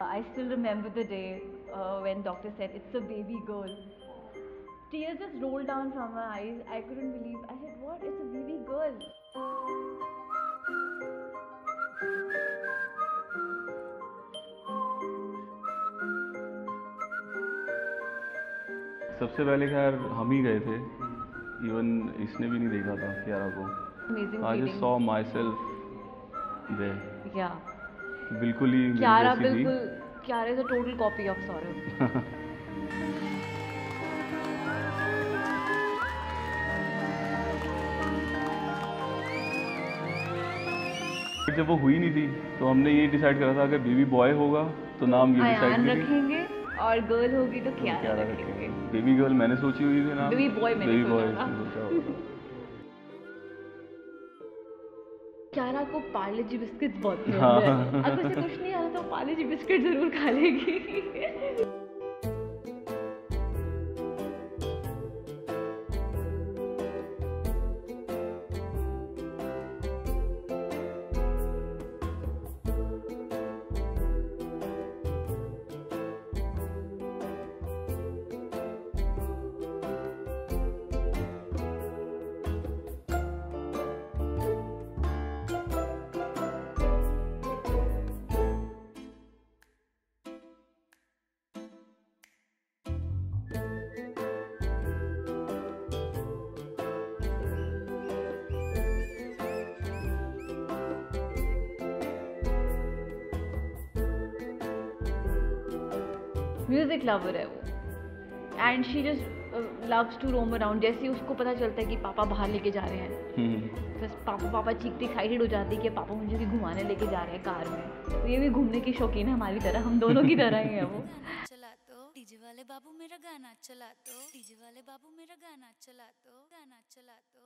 I still remember the day when doctor said it's a baby girl. Tears just rolled down from my eyes. I couldn't believe. I said, "What? It's a baby girl." सबसे पहले खैर हम ही गए थे, even इसने भी नहीं देखा था कियारा को। Amazing I just feeling. Saw myself there. Yeah. बिल्कुल ही मेरी Kiara जैसी थी। बिल्कुल. Kiara is a total copy of Saurabh. जब वो हुई नहीं थी तो हमने ये डिसाइड करा था अगर बेबी बॉय होगा तो नाम ये डिसाइड अयान करेंगे, रखेंगे और गर्ल होगी तो कियारा रखेंगे। बेबी गर्ल मैंने सोची हुई थी नाम, बेबी बॉय मैंने बेबी बॉय सोचा था। सोचा होगा। कियारा को पार्ले जी बिस्किट्स बहुत पसंद हाँ। है। अगर उसे कुछ नहीं आता तो पार्ले जी बिस्किट जरूर खा लेगी। म्यूजिक लवर है वो and she just loves to roam around. जैसे ही उसको पता चलता है कि पापा बाहर लेके जा रहे हैं, बस पापा चीखती एक्साइटेड हो जाती है कि पापा मुझे भी घुमाने लेके जा रहे हैं कार में। तो ये भी घूमने की शौकीन है हमारी तरह, हम दोनों की तरह ही है वो। चला तो डीजे वाले बाबू मेरा गाना चला तो, डीजे वाले बाबू मेरा गाना चला तो, गाना चला तो।